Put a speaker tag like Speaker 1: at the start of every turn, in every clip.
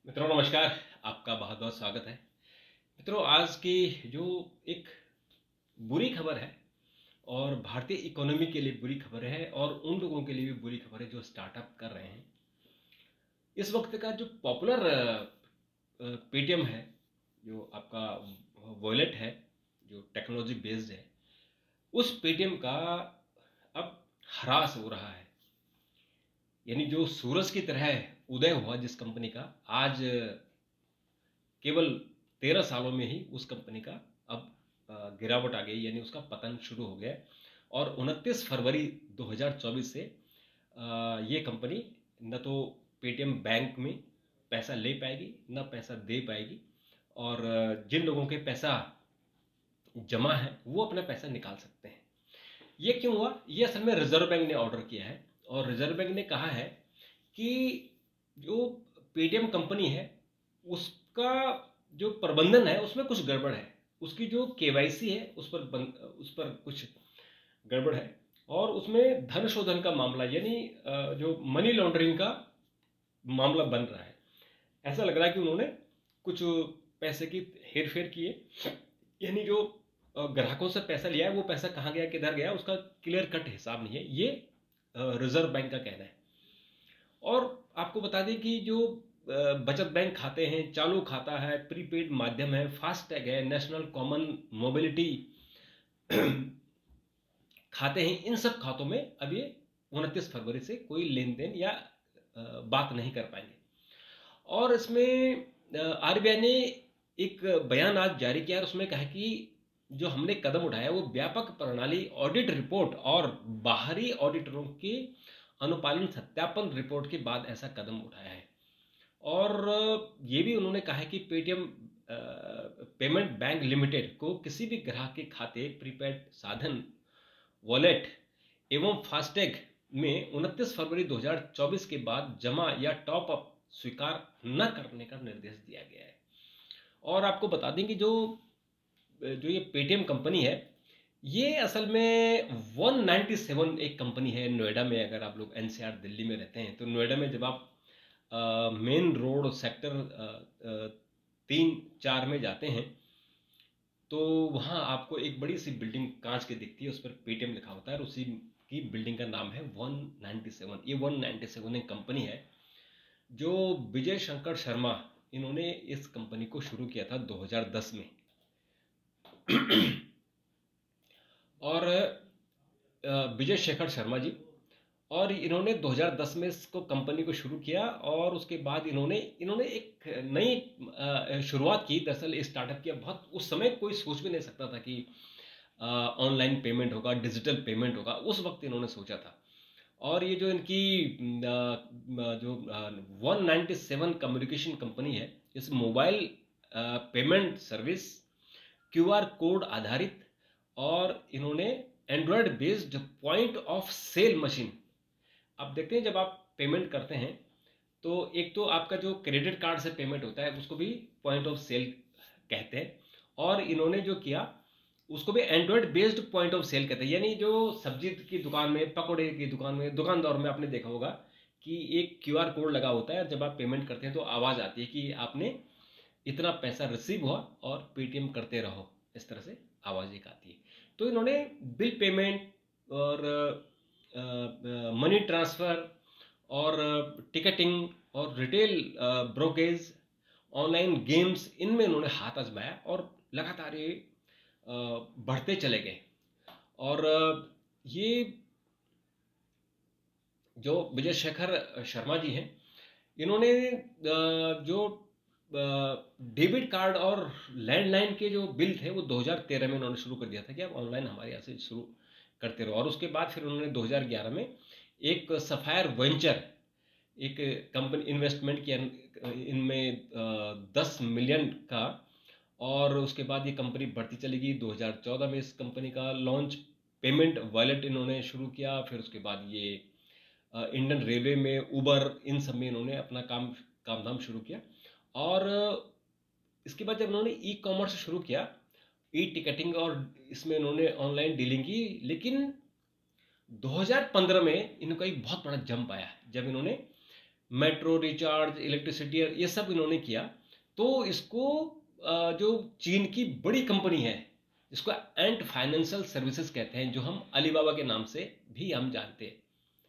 Speaker 1: मित्रों नमस्कार। आपका बहुत बहुत स्वागत है। मित्रों, आज की जो एक बुरी खबर है और भारतीय इकोनॉमी के लिए बुरी खबर है और उन लोगों के लिए भी बुरी खबर है जो स्टार्टअप कर रहे हैं। इस वक्त का जो पॉपुलर पेटीएम है, जो आपका वॉलेट है, जो टेक्नोलॉजी बेस्ड है, उस पेटीएम का अब ह्रास हो रहा है। यानी जो सूरज की तरह उदय हुआ जिस कंपनी का, आज केवल 13 सालों में ही उस कंपनी का अब गिरावट आ गई, यानी उसका पतन शुरू हो गया। और 29 फरवरी 2024 से ये कंपनी न तो पेटीएम बैंक में पैसा ले पाएगी न पैसा दे पाएगी, और जिन लोगों के पैसा जमा है वो अपना पैसा निकाल सकते हैं। ये क्यों हुआ? ये असल में रिजर्व बैंक ने ऑर्डर किया है, और रिजर्व बैंक ने कहा है कि जो पेटीएम कंपनी है उसका जो प्रबंधन है उसमें कुछ गड़बड़ है, उसकी जो केवाईसी है उस पर कुछ गड़बड़ है, और उसमें धन शोधन का मामला यानी जो मनी लॉन्ड्रिंग का मामला बन रहा है। ऐसा लग रहा है कि उन्होंने कुछ पैसे की हेर फेर की है, यानी जो ग्राहकों से पैसा लिया है वो पैसा कहाँ गया किधर गया उसका क्लियर कट हिसाब नहीं है। ये रिजर्व बैंक का कहना है। और आपको बता दें कि जो बचत बैंक खाते हैं, चालू खाता है, प्रीपेड माध्यम है, फास्टैग है, नेशनल कॉमन मोबिलिटी खाते हैं, इन सब खातों में अब ये 29 फरवरी से कोई लेन देन या बात नहीं कर पाएंगे। और इसमें आरबीआई ने एक बयान आज जारी किया और उसमें कहा कि जो हमने कदम उठाया वो व्यापक प्रणाली ऑडिट रिपोर्ट और बाहरी ऑडिटरों के अनुपालन सत्यापन रिपोर्ट के बाद ऐसा कदम उठाया है। और ये भी उन्होंने कहा है कि पेटीएम पेमेंट बैंक लिमिटेड को किसी भी ग्राहक के खाते, प्रीपेड साधन, वॉलेट एवं फास्टैग में 29 फरवरी 2024 के बाद जमा या टॉप अप स्वीकार न करने का निर्देश दिया गया है। और आपको बता दें कि जो ये पेटीएम कंपनी है ये असल में 197 एक कंपनी है नोएडा में। अगर आप लोग एनसीआर दिल्ली में रहते हैं तो नोएडा में जब आप मेन रोड सेक्टर 3-4 में जाते हैं तो वहाँ आपको एक बड़ी सी बिल्डिंग कांच की दिखती है, उस पर पेटीएम लिखा होता है और उसी की बिल्डिंग का नाम है 197। ये 197 एक कंपनी है जो विजय शंकर शर्मा, इन्होंने इस कंपनी को शुरू किया था 2010 में। और विजय शेखर शर्मा जी, और इन्होंने 2010 में इसको कंपनी को शुरू किया और उसके बाद इन्होंने एक नई शुरुआत की। दरअसल स्टार्टअप किया, बहुत उस समय कोई सोच भी नहीं सकता था कि ऑनलाइन पेमेंट होगा, डिजिटल पेमेंट होगा, उस वक्त इन्होंने सोचा था। और ये जो इनकी जो 197 कम्युनिकेशन कंपनी है, इस mobile payment service, QR code आधारित, और इन्होंने Android based point of sale machine. अब देखते हैं जब आप पेमेंट करते हैं तो एक तो आपका जो क्रेडिट कार्ड से पेमेंट होता है उसको भी पॉइंट ऑफ सेल कहते हैं, और इन्होंने जो किया उसको भी Android based point of sale कहते हैं। यानी जो सब्जी की दुकान में, पकौड़े की दुकान में, दुकानदार में आपने देखा होगा कि एक क्यूआर कोड लगा होता है, जब आप पेमेंट करते हैं तो आवाज़ आती है कि आपने इतना पैसा रिसीव हुआ और पेटीएम करते रहो, इस तरह से आवाज़ एक आती है। तो इन्होंने बिल पेमेंट और मनी ट्रांसफ़र और टिकटिंग और रिटेल ब्रोकेज, ऑनलाइन गेम्स, इनमें इन्होंने हाथ आजमाया और लगातार ये बढ़ते चले गए। और ये जो विजय शेखर शर्मा जी हैं, इन्होंने जो डेबिट कार्ड और लैंडलाइन के जो बिल थे वो 2013 में उन्होंने शुरू कर दिया था कि आप ऑनलाइन हमारे यहाँ से शुरू करते रहो। और उसके बाद फिर उन्होंने 2011 में एक सफायर वेंचर, एक कंपनी इन्वेस्टमेंट किया इनमें 10 मिलियन का, और उसके बाद ये कंपनी बढ़ती चली गई। 2014 में इस कंपनी का लॉन्च पेमेंट वॉलेट इन्होंने शुरू किया। फिर उसके बाद ये इंडियन रेलवे में, उबर, इन सब में इन्होंने अपना काम धाम शुरू किया। और इसके बाद जब इन्होंने ई कॉमर्स शुरू किया, ई टिकटिंग, और इसमें इन्होंने ऑनलाइन डीलिंग की। लेकिन 2015 में इनका एक बहुत बड़ा जंप आया जब इन्होंने मेट्रो रिचार्ज, इलेक्ट्रिसिटी, ये सब इन्होंने किया। तो इसको जो चीन की बड़ी कंपनी है, इसको एंट फाइनेंशियल सर्विसेज कहते हैं, जो हम अलीबाबा के नाम से भी हम जानते हैं,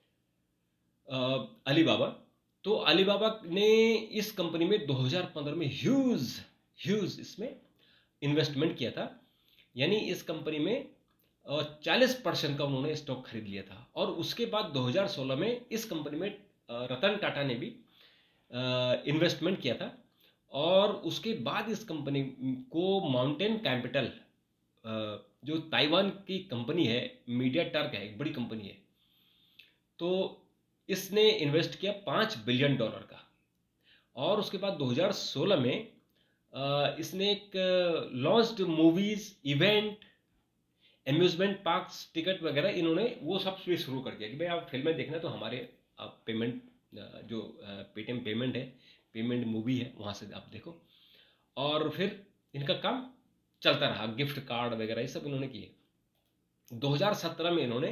Speaker 1: अलीबाबा। तो अलीबाबा ने इस कंपनी में 2015 में ह्यूज इसमें इन्वेस्टमेंट किया था। यानी इस कंपनी में 40% का उन्होंने स्टॉक खरीद लिया था। और उसके बाद 2016 में इस कंपनी में रतन टाटा ने भी इन्वेस्टमेंट किया था। और उसके बाद इस कंपनी को माउंटेन कैपिटल, जो ताइवान की कंपनी है, मीडिया टर्क है, एक बड़ी कंपनी है, तो इसने इन्वेस्ट किया $5 बिलियन का। और उसके बाद 2016 में इसने एक launched movies, event, amusement parks, ticket वगैरह, इन्होंने वो सब भी शुरू कर दिया कि भाई आप फिल्में देखना तो हमारे आप पेमेंट, जो पेटीएम पेमेंट है, पेमेंट मूवी है, वहाँ से आप देखो। और फिर इनका काम चलता रहा, गिफ्ट कार्ड वगैरह ये सब इन्होंने किए। 2017 में इन्होंने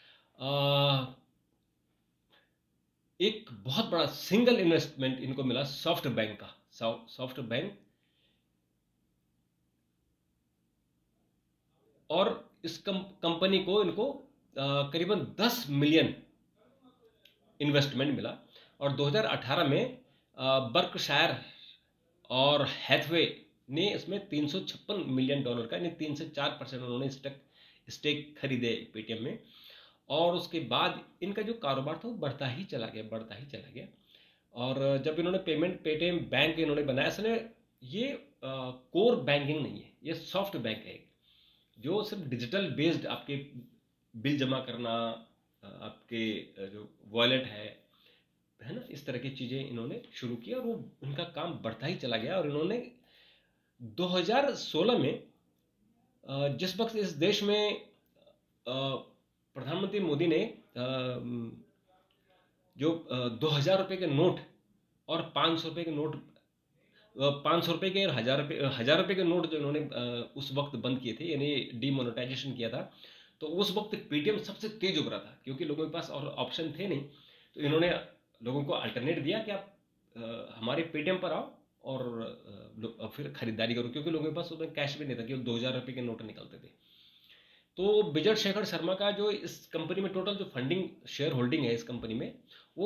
Speaker 1: एक बहुत बड़ा सिंगल इन्वेस्टमेंट इनको मिला सॉफ्ट बैंक का। सॉफ्ट बैंक, और इस कंपनी को इनको करीबन 10 मिलियन इन्वेस्टमेंट मिला। और 2018 में बर्कशायर और हैथवे ने इसमें $356 मिलियन का, यानी 3 से 4% उन्होंने स्टेक खरीदे पेटीएम में। और उसके बाद इनका जो कारोबार था वो बढ़ता ही चला गया। और जब इन्होंने पेटीएम बैंक इन्होंने बनाया, इसने ये कोर बैंकिंग नहीं है, ये सॉफ्ट बैंक है, जो सिर्फ डिजिटल बेस्ड आपके बिल जमा करना, आपके जो वॉलेट है ना, इस तरह की चीज़ें इन्होंने शुरू की। और वो उनका काम बढ़ता ही चला गया। और इन्होंने 2016 में जिस वक्त इस देश में प्रधानमंत्री मोदी ने जो 2000 रुपये के नोट और 500 रुपये के नोट, 500 रुपये के और 1000 रुपये के नोट जो इन्होंने उस वक्त बंद किए थे, यानी डीमोनेटाइजेशन किया था, तो उस वक्त पेटीएम सबसे तेज उभरा था, क्योंकि लोगों के पास और ऑप्शन थे नहीं। तो इन्होंने लोगों को अल्टरनेट दिया कि आप हमारे पेटीएम पर आओ और फिर खरीदारी करो, क्योंकि लोगों के पास उसमें कैश भी नहीं था, केवल 2000 रुपये के नोट निकलते थे। तो विजय शेखर शर्मा का जो इस कंपनी में टोटल जो फंडिंग, शेयर होल्डिंग है इस कंपनी में, वो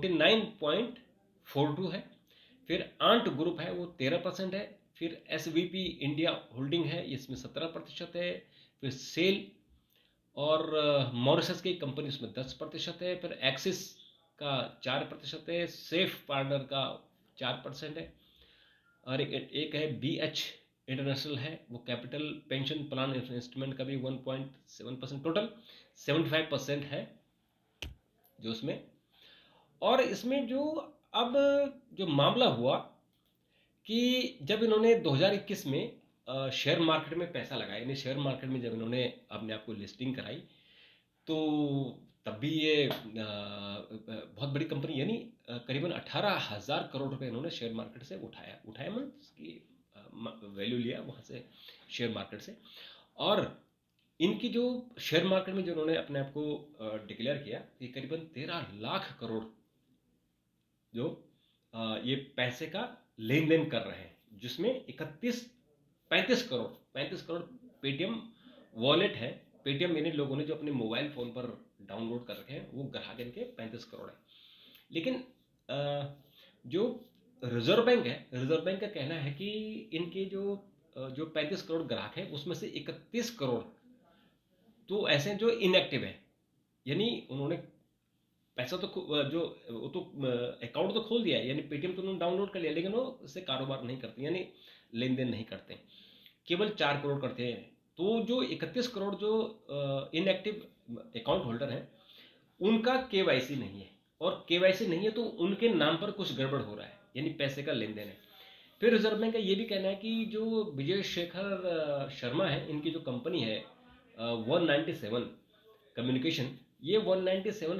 Speaker 1: 49.42 है। फिर आंट ग्रुप है, वो 13% है। फिर SVP इंडिया होल्डिंग है, इसमें 17% है। फिर सेल और मॉरिशस की कंपनी, उसमें 10% है। फिर एक्सिस का 4% है। सेफ पार्टनर का 4% है। और एक है BH इंटरनेशनल है, वो कैपिटल पेंशन प्लान इन्वेस्टमेंट का भी 1.7%, टोटल 75% है जो उसमें। और इसमें जो अब जो मामला हुआ कि जब इन्होंने 2021 में शेयर मार्केट में पैसा लगाया, यानी शेयर मार्केट में जब इन्होंने अपने आप को लिस्टिंग कराई, तो तब भी ये बहुत बड़ी कंपनी, यानी करीबन 18,000 करोड़ रुपए इन्होंने शेयर मार्केट से उठाया मतलब उसकी वैल्यू लिया वहाँ से, शेयर मार्केट से। और इनकी जो शेयर मार्केट में जो उन्होंने अपने आप को डिक्लेयर किया, ये करीबन 13 लाख करोड़ जो ये पैसे का लेन देन कर रहे हैं, जिसमें 35 करोड़ पेटीएम वॉलेट है। पेटीएम यानी लोगों ने जो अपने मोबाइल फ़ोन पर डाउनलोड कर रखे हैं, वो ग्राहक इनके 35 करोड़ है। लेकिन जो रिजर्व बैंक का कहना है कि इनके जो 35 करोड़ ग्राहक हैं, उसमें से 31 करोड़ तो ऐसे हैं जो इनएक्टिव है, यानी उन्होंने पैसा तो जो वो तो अकाउंट तो खोल दिया है, यानी पेटीएम तो उन्होंने डाउनलोड कर लिया, लेकिन वो उससे कारोबार नहीं करते, यानी लेन देन नहीं करते, केवल 4 करोड़ करते हैं। तो जो 31 करोड़ जो इनएक्टिव अकाउंट होल्डर हैं, उनका KYC नहीं है, और KYC नहीं है तो उनके नाम पर कुछ गड़बड़ हो रहा है, यानी पैसे का लेन देन है। फिर रिजर्व बैंक का ये भी कहना है कि जो विजय शेखर शर्मा है, इनकी जो कंपनी है 197 कम्युनिकेशन, ये 197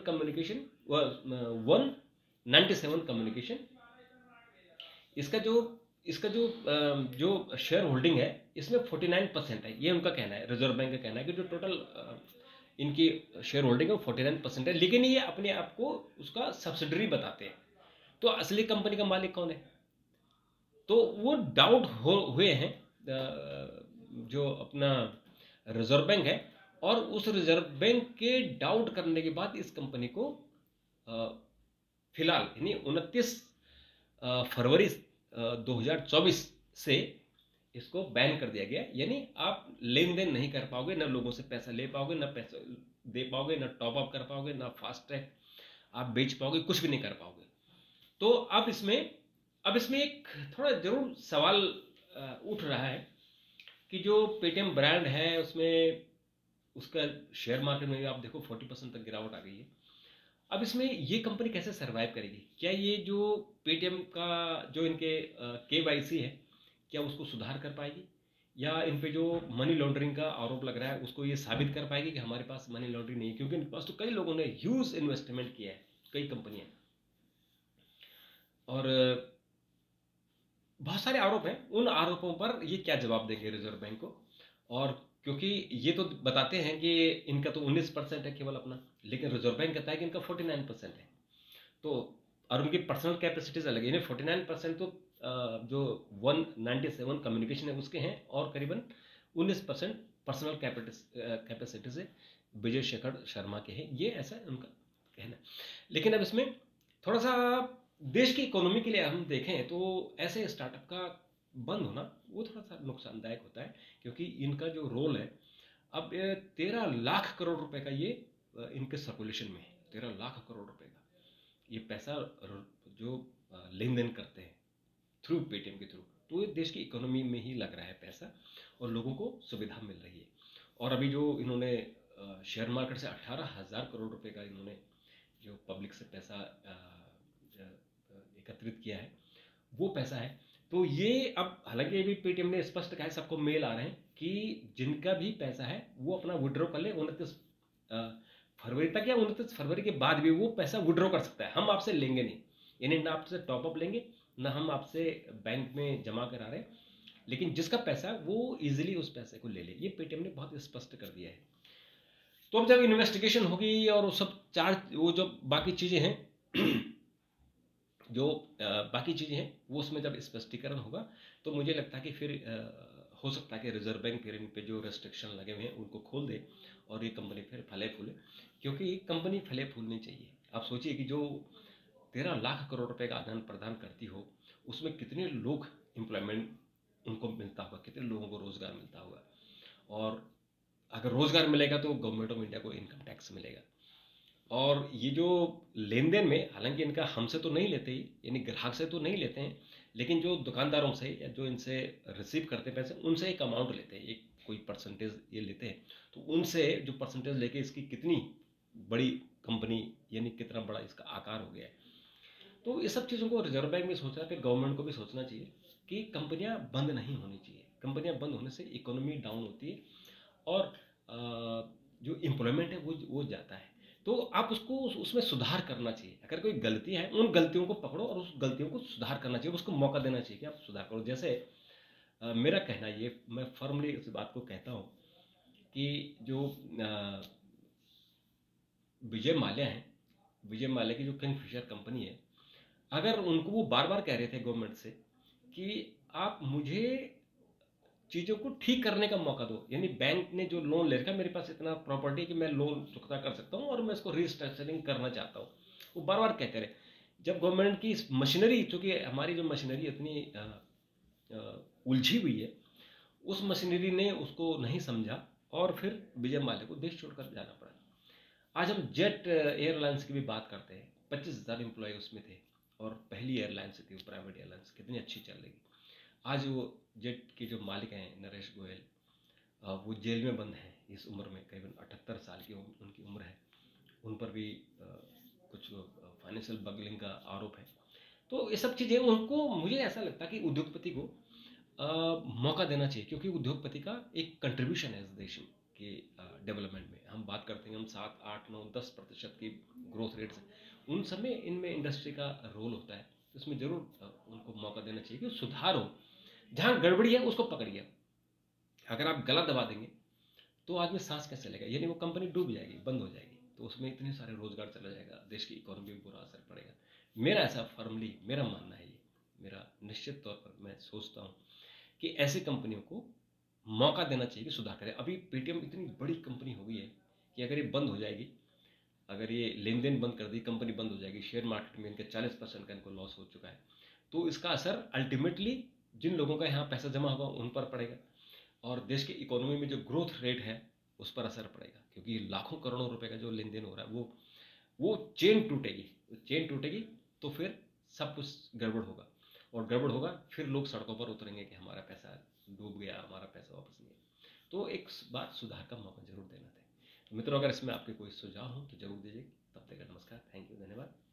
Speaker 1: कम्युनिकेशन, इसका जो शेयर होल्डिंग है, इसमें 49% है, ये उनका कहना है। रिजर्व बैंक का कहना है कि जो टोटल इनकी शेयर होल्डिंग है वो 49% है, लेकिन ये अपने आप को उसका सब्सिडरी बताते हैं। तो असली कंपनी का मालिक कौन है? तो वो डाउट हुए हैं जो अपना रिजर्व बैंक है, और उस रिजर्व बैंक के डाउट करने के बाद इस कंपनी को फिलहाल यानी 29 फरवरी 2024 से इसको बैन कर दिया गया। यानी आप लेन देन नहीं कर पाओगे, ना लोगों से पैसा ले पाओगे, ना पैसा दे पाओगे, ना टॉप अप कर पाओगे, ना फास्ट ट्रैक आप बेच पाओगे, कुछ भी नहीं कर पाओगे। तो अब इसमें एक थोड़ा जरूर सवाल उठ रहा है कि जो पेटीएम ब्रांड है उसमें उसका शेयर मार्केट में आप देखो 40% तक गिरावट आ गई है। अब इसमें ये कंपनी कैसे सरवाइव करेगी? क्या ये जो पेटीएम का जो इनके KYC है, क्या उसको सुधार कर पाएगी, या इन पे जो मनी लॉन्ड्रिंग का आरोप लग रहा है उसको ये साबित कर पाएगी कि हमारे पास मनी लॉन्ड्रिंग नहीं है? क्योंकि इनके पास तो कई लोगों ने ह्यूज इन्वेस्टमेंट किया है, कई कंपनियां, और बहुत सारे आरोप हैं। उन आरोपों पर ये क्या जवाब देंगे रिजर्व बैंक को? और क्योंकि ये तो बताते हैं कि इनका तो 19% है केवल अपना, लेकिन रिजर्व बैंक कहता है कि इनका 49% है। तो और उनकी पर्सनल कैपेसिटीज अलग है, यानी 49% तो जो 197 कम्युनिकेशन है उसके हैं, और करीबन 19% पर्सनल कैपेसिटी से विजय शेखर शर्मा के हैं। ये ऐसा उनका कहना है। लेकिन अब इसमें थोड़ा सा देश की इकोनॉमी के लिए हम देखें तो ऐसे स्टार्टअप का बंद होना वो थोड़ा सा नुकसानदायक होता है, क्योंकि इनका जो रोल है अब 13 लाख करोड़ रुपए का ये इनके सर्कुलेशन में है। 13 लाख करोड़ रुपए का ये पैसा जो लेन देन करते हैं थ्रू पेटीएम के थ्रू, तो ये देश की इकोनॉमी में ही लग रहा है पैसा, और लोगों को सुविधा मिल रही है। और अभी जो इन्होंने शेयर मार्केट से 18,000 करोड़ रुपए का इन्होंने जो पब्लिक से पैसा एकत्रित किया है, वो पैसा है। तो ये अब हालांकि अभी पेटीएम ने स्पष्ट कहा है, सबको मेल आ रहे हैं कि जिनका भी पैसा है वो अपना विड्रॉ कर ले 29 फरवरी तक, या 29 फरवरी के बाद भी वो पैसा विड्रॉ कर सकता है। हम आपसे लेंगे नहीं, यानी ना आपसे टॉपअप लेंगे, ना हम आपसे बैंक में जमा करा रहे हैं, लेकिन जिसका पैसा वो इजीली उस पैसे को ले ले। ये पेटीएम ने बहुत स्पष्ट कर दिया है। तो अब जब इन्वेस्टिगेशन होगी और वो सब चार्ज, वो जो बाकी चीजें हैं जो बाकी चीज़ें हैं वो उसमें जब स्पष्टीकरण होगा, तो मुझे लगता है कि फिर हो सकता है कि रिजर्व बैंक फिर इन पे जो रेस्ट्रिक्शन लगे हुए हैं उनको खोल दे और ये कंपनी फिर फले फूले, क्योंकि ये कंपनी फले फूलनी चाहिए। आप सोचिए कि जो 13 लाख करोड़ रुपए का आदान प्रदान करती हो, उसमें कितने लोग एम्प्लॉयमेंट उनको मिलता होगा, कितने लोगों को रोजगार मिलता होगा, और अगर रोजगार मिलेगा तो गवर्नमेंट ऑफ इंडिया को इनकम टैक्स मिलेगा। और ये जो लेन देन में, हालांकि इनका हमसे तो नहीं लेते ही, यानी ग्राहक से तो नहीं लेते हैं, लेकिन जो दुकानदारों से या जो इनसे रिसीव करते हैं पैसे, उनसे एक अमाउंट लेते हैं, एक कोई परसेंटेज ये लेते हैं। तो उनसे जो परसेंटेज लेके इसकी कितनी बड़ी कंपनी, यानी कितना बड़ा इसका आकार हो गया है। तो ये सब चीज़ों को रिजर्व बैंक भी सोच रहा है, फिर गवर्नमेंट को भी सोचना चाहिए कि कंपनियां बंद नहीं होनी चाहिए। कंपनियां बंद होने से इकोनॉमी डाउन होती है, और जो एम्प्लॉयमेंट है वो जाता है। तो आप उसको उसमें सुधार करना चाहिए। अगर कोई गलती है, उन गलतियों को पकड़ो और उस गलतियों को सुधार करना चाहिए, उसको मौका देना चाहिए कि आप सुधार करो। जैसे मेरा कहना ये, मैं फर्मली इस बात को कहता हूँ कि जो विजय माल्या है, विजय माल्या की जो किंगफिशर कंपनी है, अगर उनको वो बार बार कह रहे थे गवर्नमेंट से कि आप मुझे चीज़ों को ठीक करने का मौका दो, यानी बैंक ने जो लोन ले रखा, मेरे पास इतना प्रॉपर्टी है कि मैं लोन चुकता कर सकता हूँ और मैं इसको रिस्ट्रक्चरिंग करना चाहता हूँ, वो बार बार कहते रहे। जब गवर्नमेंट की मशीनरी, चूंकि हमारी जो मशीनरी इतनी उलझी हुई है, उस मशीनरी ने उसको नहीं समझा और फिर विजय माल्या को देश छोड़कर जाना पड़ा। आज हम जेट एयरलाइंस की भी बात करते हैं, 25,000 एम्प्लॉय उसमें थे, और पहली एयरलाइंस थी वो, प्राइवेट एयरलाइंस, कितनी अच्छी चल रही। आज वो जेट के जो मालिक हैं नरेश गोयल, वो जेल में बंद हैं इस उम्र में, करीबन 78 साल की उनकी उम्र है। उन पर भी कुछ फाइनेंशियल बगलिंग का आरोप है। तो ये सब चीज़ें उनको, मुझे ऐसा लगता है कि उद्योगपति को मौका देना चाहिए, क्योंकि उद्योगपति का एक कंट्रीब्यूशन है इस देश के डेवलपमेंट में। हम बात करते हैं, हम 7, 8, 9, 10% की ग्रोथ रेट से, उन सब में इनमें इंडस्ट्री का रोल होता है। तो इसमें जरूर उनको मौका देना चाहिए कि सुधार हो। जहाँ गड़बड़ी है उसको पकड़िए। अगर आप गला दबा देंगे तो आदमी सांस कैसे लेगा, यानी वो कंपनी डूब जाएगी, बंद हो जाएगी, तो उसमें इतने सारे रोजगार चला जाएगा, देश की इकोनॉमी में बुरा असर पड़ेगा। मेरा ऐसा फर्मली मेरा मानना है, ये मेरा निश्चित तौर पर मैं सोचता हूँ कि ऐसी कंपनियों को मौका देना चाहिए कि सुधार करें। अभी पेटीएम इतनी बड़ी कंपनी हो गई है कि अगर ये बंद हो जाएगी, अगर ये लेन देन बंद कर दी, कंपनी बंद हो जाएगी, शेयर मार्केट में इनके 40% का इनको लॉस हो चुका है, तो इसका असर अल्टीमेटली जिन लोगों का यहाँ पैसा जमा होगा उन पर पड़ेगा, और देश की इकोनॉमी में जो ग्रोथ रेट है उस पर असर पड़ेगा, क्योंकि लाखों करोड़ों रुपए का जो लेन देन हो रहा है वो चेन टूटेगी। चेन टूटेगी तो फिर सब कुछ गड़बड़ होगा, और गड़बड़ होगा फिर लोग सड़कों पर उतरेंगे कि हमारा पैसा डूब गया, हमारा पैसा वापस नहीं है। तो एक बार सुधार का मौका जरूर देना था। तो मित्रों, अगर इसमें आपके कोई सुझाव हो तो जरूर दीजिए। तब तक नमस्कार, थैंक यू, धन्यवाद।